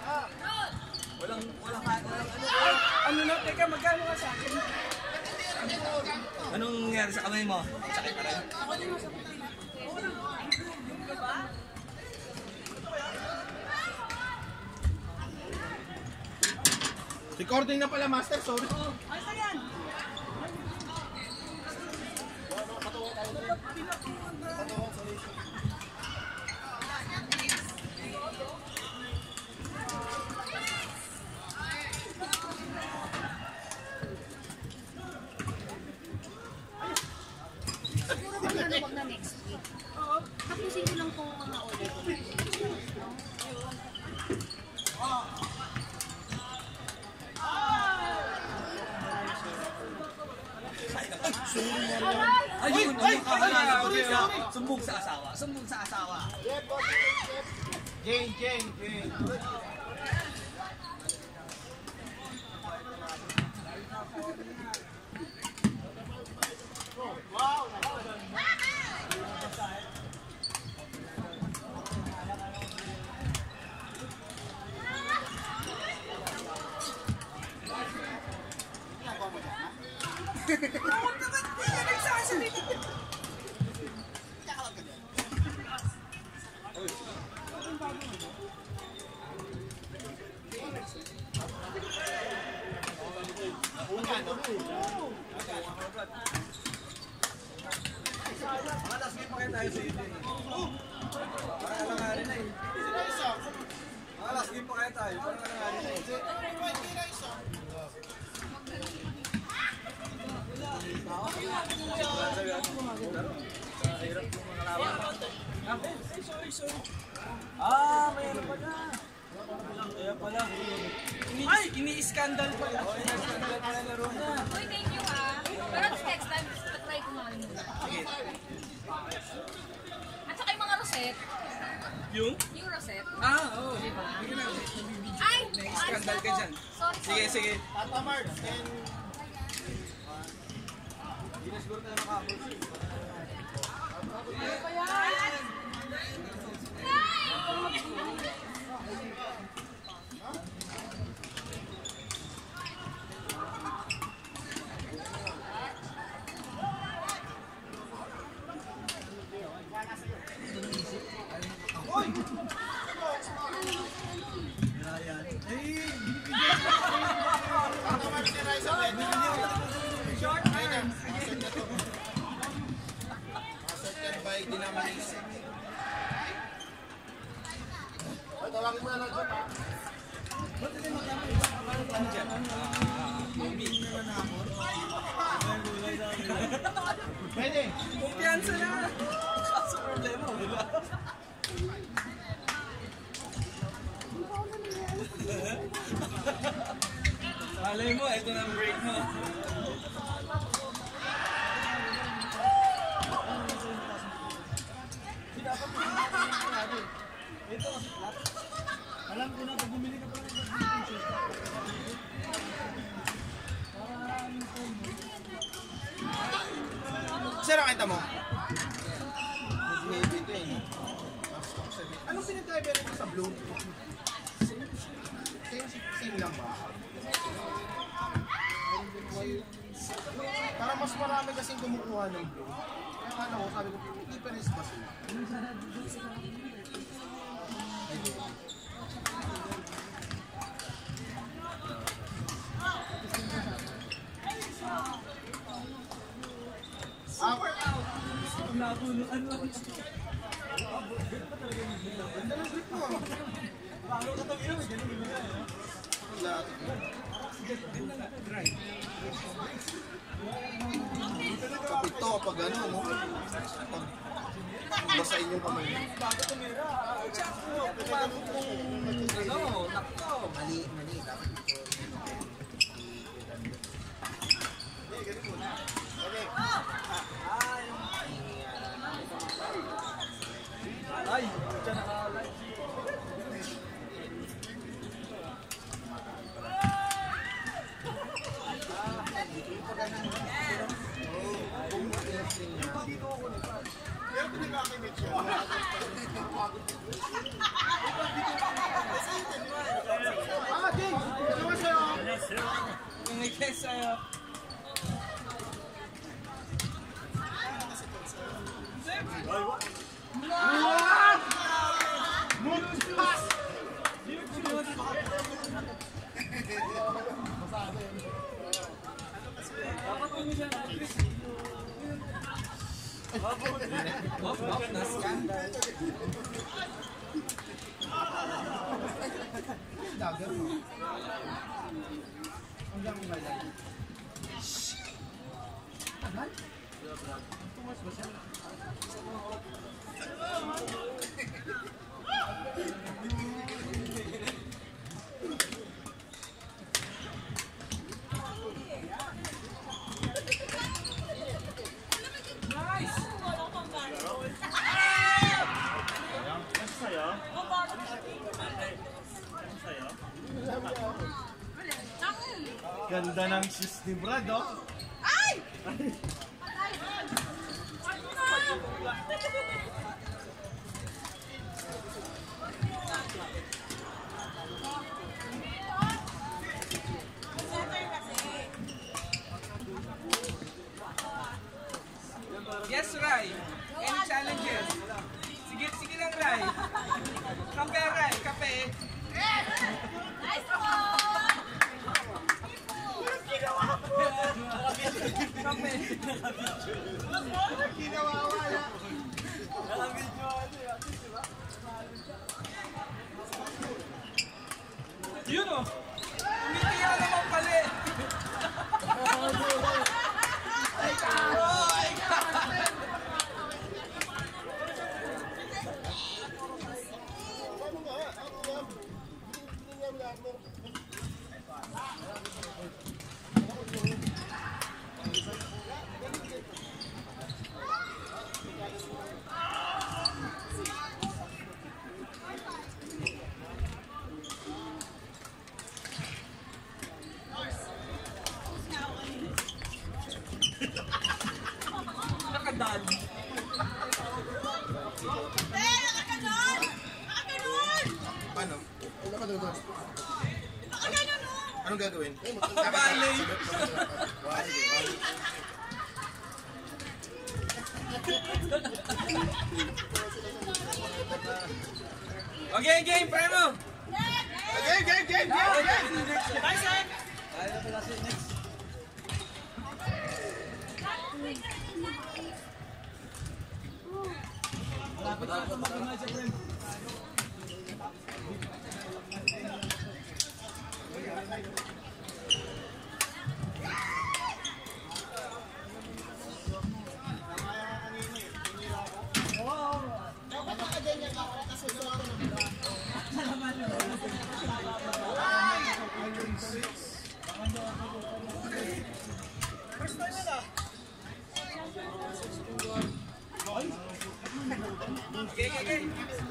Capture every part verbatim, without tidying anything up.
Walang, walang, walang, ano. Ano na, teka, magkano ka sa akin? Anong nangyari sa kamay mo? Sakit pa rin? Ako din mo sa puti. Recording na pala, Master. Sorry. Ay, saan? Wag na next week. Oo. Tapusin ko lang kung mga order ko. Ayun, ayun, ayun, sumbong sa asawa, sumbong sa asawa. Jane, Jane, Jane. Wow! Huwag naman, hindi ka nagsasalita. Mga last game pa kayo tayo sa iyo. Parang alanganin na eh. Mga last game pa kayo tayo, parang alanganin na eh. Ah, mayroon pa na. Kaya pala. Ay, ini-scandal pala. Ini-scandal pala laro na. Uy, thank you ha. Pero next time, try ko nga yun. At saka yung mga rosette. Yung? Yung rosette. Ah, oo. Oh. Diba? Hindi na. Ay! Nai-scandal ka dyan. Sorry, Sige, sorry. sige. Tata Mark, and... Ginasguro tayo nakabot. Ano pa yan? Tata Mark, si Raisa, short man. Master by Dinamaris. Ay, tawagin mo na lang dyan, ha? Ano dyan? Pwede. Kumpiyansa na. Kaso problema, wala. Malay mo, ito na ang break mo. Ito, alam ko na, pag bumili ka pa ng Sir, nakita mo? Maybe ito eh. Anong pinag-driver mo sa blue? Same, same lang ba? Para mas marami kasing kumukuha ng blue. Kaya ano ko, sabi ko, difference ba sila? Super out! napunuan mo. Ganda ng grip mo. Paano ka ito ginawa? Ganun ginawa. Lahat. Dry. Kapito kapag ano, no? Pag basahin yung kamay. Bago tumira. Pumasok kung ano, nakto. Mali, mali. Dapat ito. Ay, dyan naka-live. Pero pinag-akimit siya. Yung may test sa'yo. What? Moon pass! Dapat mo siya na Chris. Hop, hop, na-scan. Dagat mo. Hanggang ba yan? Tagal? Tumas ba siya? Ganda ng shoes ni Brad, oh. Ay! Yes, Rai. Any challenges? Sige, sige lang, Rai. Kape, Rai. Kape. Nice one! Kape. Kinawawala. Yun, oh. Umitiya naman pala. Oh my God! Nakadali. Eh, nakaganon! Nakaganon! Paano? Wala ka doon. Nakaganon, oh! Anong gagawin? Balik. Okay, game, premo. Game, game, game, game, game! Nice, eh? Tayo na pala si next. Malapit na ito makimay sa friend. First time na. Okay, okay, okay.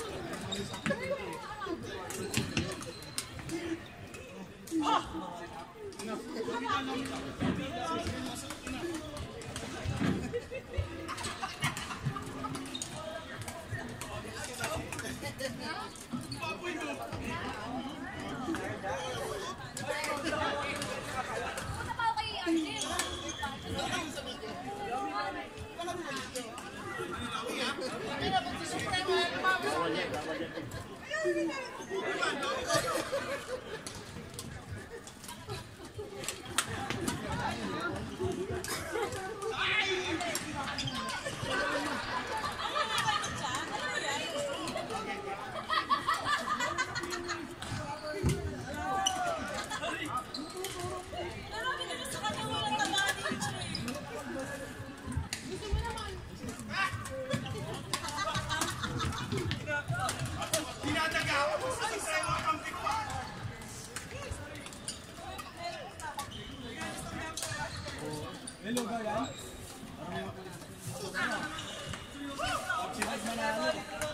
Hello ba yan? Sinag manalo.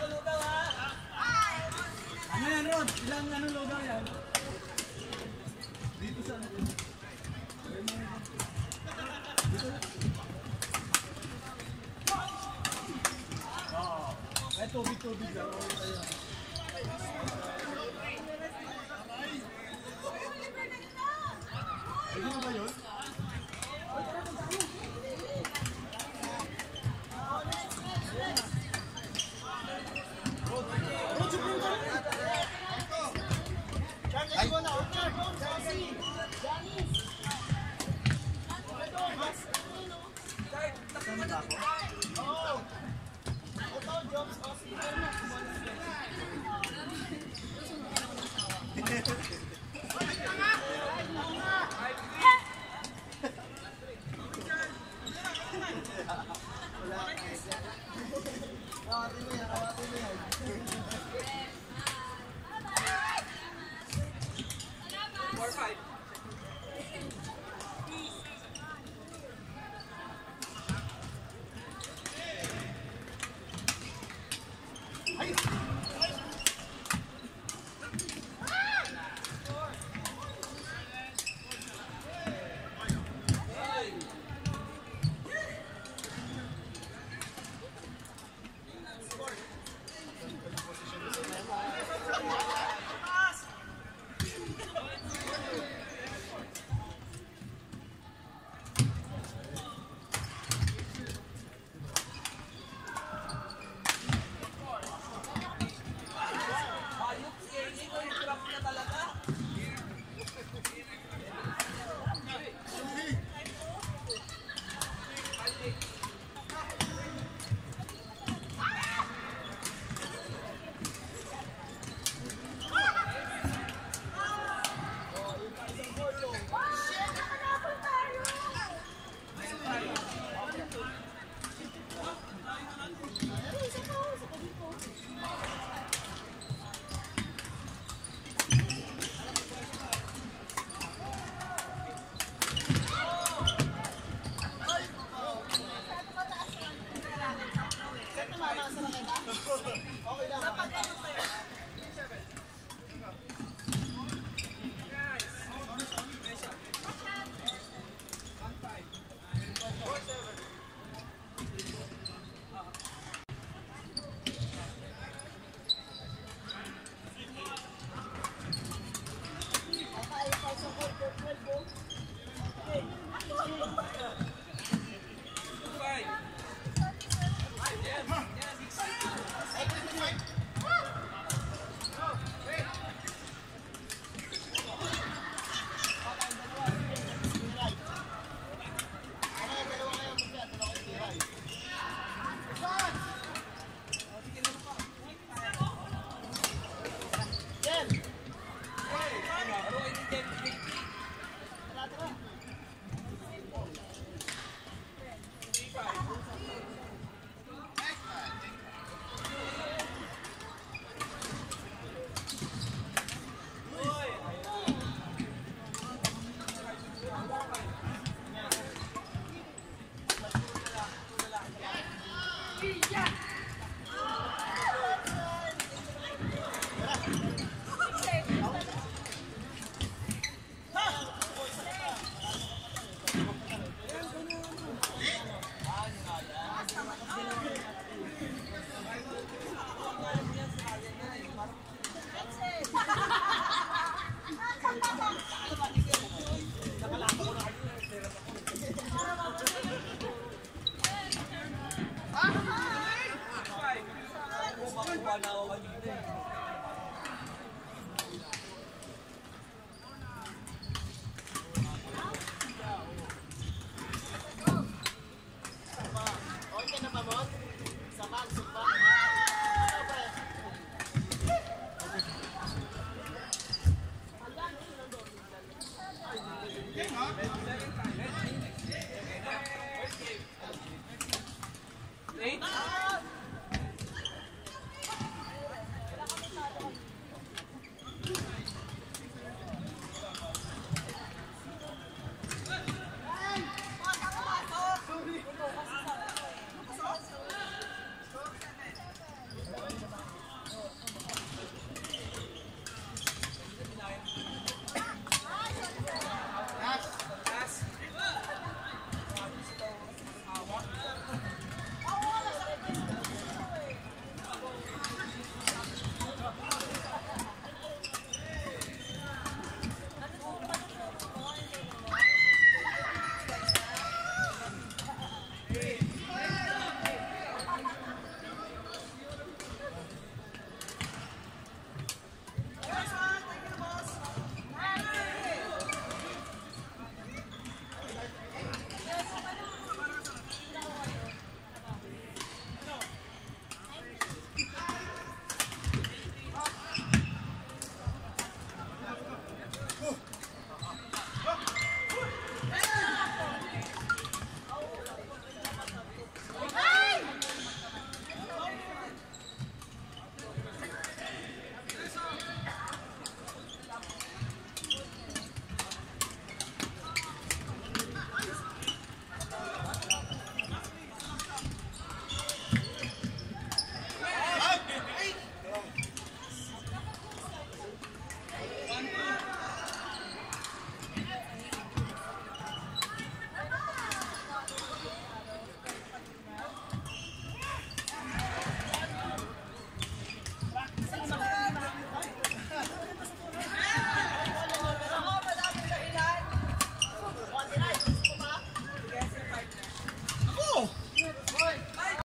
Ano yan, Rod? Ilang ano lugaw yan? Dito sa ano? Ay, tubig-tubig lang. Kasama ba ako? Awatin mo yan, awatin mo yan. four five.